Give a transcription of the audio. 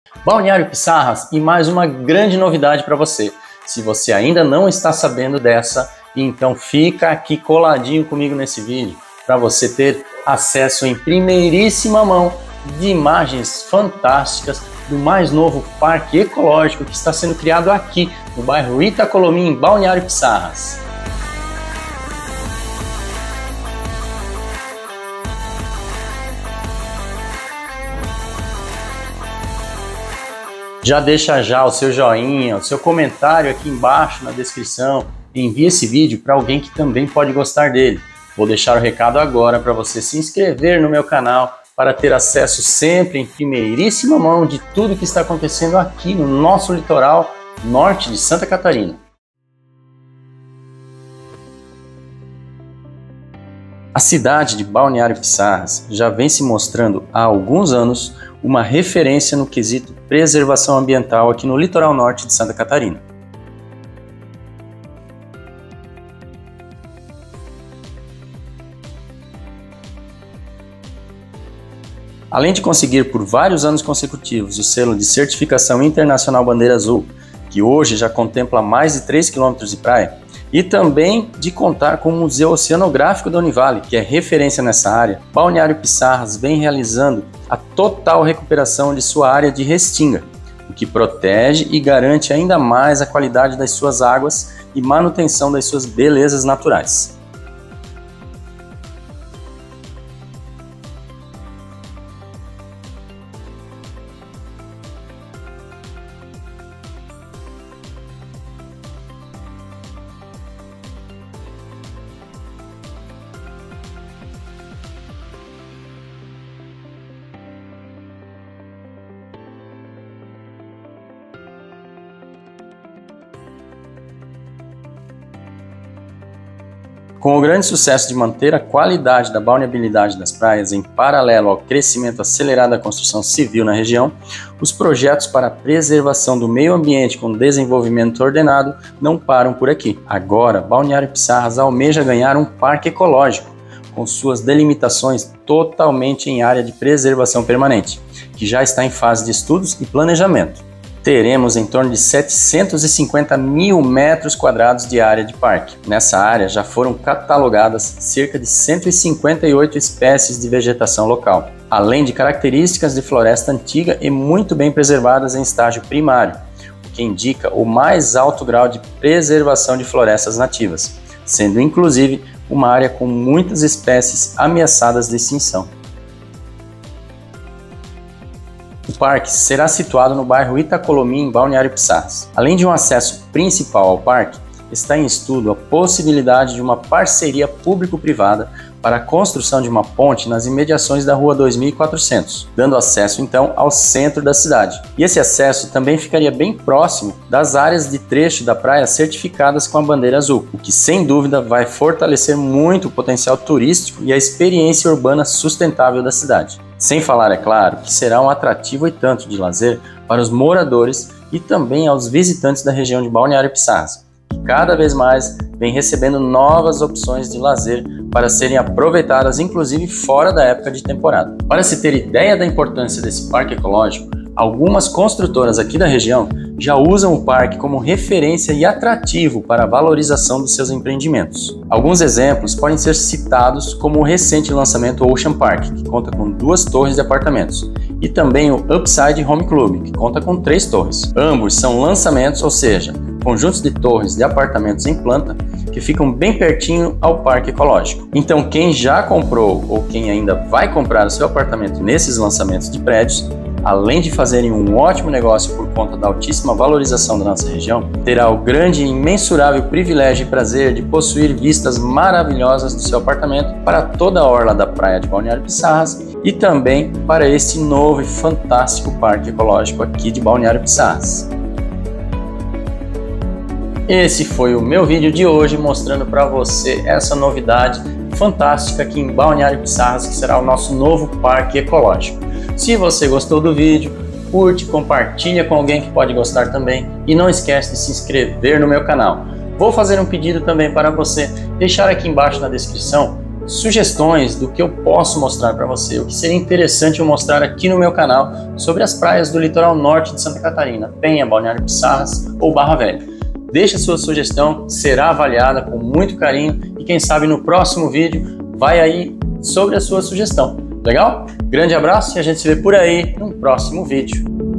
Balneário Pissarras e mais uma grande novidade para você. Se você ainda não está sabendo dessa, então fica aqui coladinho comigo nesse vídeo para você ter acesso em primeiríssima mão de imagens fantásticas do mais novo parque ecológico que está sendo criado aqui no bairro Itacolomi, em Balneário Pissarras. Já deixa já o seu joinha, o seu comentário aqui embaixo na descrição. Envie esse vídeo para alguém que também pode gostar dele. Vou deixar o recado agora para você se inscrever no meu canal para ter acesso sempre em primeiríssima mão de tudo que está acontecendo aqui no nosso litoral norte de Santa Catarina. A cidade de Balneário Pissarras já vem se mostrando há alguns anos uma referência no quesito preservação ambiental aqui no litoral norte de Santa Catarina. Além de conseguir por vários anos consecutivos o selo de certificação internacional Bandeira Azul, que hoje já contempla mais de 3 km de praia, e também de contar com o Museu Oceanográfico da Univale, que é referência nessa área, Balneário Pissarras vem realizando a total recuperação de sua área de restinga, o que protege e garante ainda mais a qualidade das suas águas e manutenção das suas belezas naturais. Com o grande sucesso de manter a qualidade da balneabilidade das praias em paralelo ao crescimento acelerado da construção civil na região, os projetos para a preservação do meio ambiente com desenvolvimento ordenado não param por aqui. Agora, Balneário Pissarras almeja ganhar um parque ecológico, com suas delimitações totalmente em área de preservação permanente, que já está em fase de estudos e planejamento. Teremos em torno de 750 mil metros quadrados de área de parque. Nessa área já foram catalogadas cerca de 158 espécies de vegetação local, além de características de floresta antiga e muito bem preservadas em estágio primário, o que indica o mais alto grau de preservação de florestas nativas, sendo inclusive uma área com muitas espécies ameaçadas de extinção. O parque será situado no bairro Itacolomi, em Balneário Pissarras. Além de um acesso principal ao parque, está em estudo a possibilidade de uma parceria público-privada para a construção de uma ponte nas imediações da Rua 2400, dando acesso então ao centro da cidade. E esse acesso também ficaria bem próximo das áreas de trecho da praia certificadas com a bandeira azul, o que sem dúvida vai fortalecer muito o potencial turístico e a experiência urbana sustentável da cidade. Sem falar, é claro, que será um atrativo e tanto de lazer para os moradores e também aos visitantes da região de Balneário Pissarras, que cada vez mais vem recebendo novas opções de lazer para serem aproveitadas, inclusive fora da época de temporada. Para se ter ideia da importância desse parque ecológico, algumas construtoras aqui da região já usam o parque como referência e atrativo para a valorização dos seus empreendimentos. Alguns exemplos podem ser citados como o recente lançamento Ocean Park, que conta com 2 torres de apartamentos, e também o Upside Home Club, que conta com 3 torres. Ambos são lançamentos, ou seja, conjuntos de torres de apartamentos em planta que ficam bem pertinho ao parque ecológico. Então quem já comprou ou quem ainda vai comprar o seu apartamento nesses lançamentos de prédios, além de fazerem um ótimo negócio por conta da altíssima valorização da nossa região, terá o grande e imensurável privilégio e prazer de possuir vistas maravilhosas do seu apartamento para toda a orla da praia de Balneário Pissarras e também para este novo e fantástico parque ecológico aqui de Balneário Pissarras. Esse foi o meu vídeo de hoje mostrando para você essa novidade fantástica aqui em Balneário Pissarras, que será o nosso novo parque ecológico. Se você gostou do vídeo, curte, compartilha com alguém que pode gostar também e não esquece de se inscrever no meu canal. Vou fazer um pedido também para você deixar aqui embaixo na descrição sugestões do que eu posso mostrar para você, o que seria interessante eu mostrar aqui no meu canal sobre as praias do litoral norte de Santa Catarina, Penha, Balneário Pissarras ou Barra Velha. Deixe a sua sugestão, será avaliada com muito carinho e quem sabe no próximo vídeo vai aí sobre a sua sugestão. Legal? Grande abraço e a gente se vê por aí no próximo vídeo.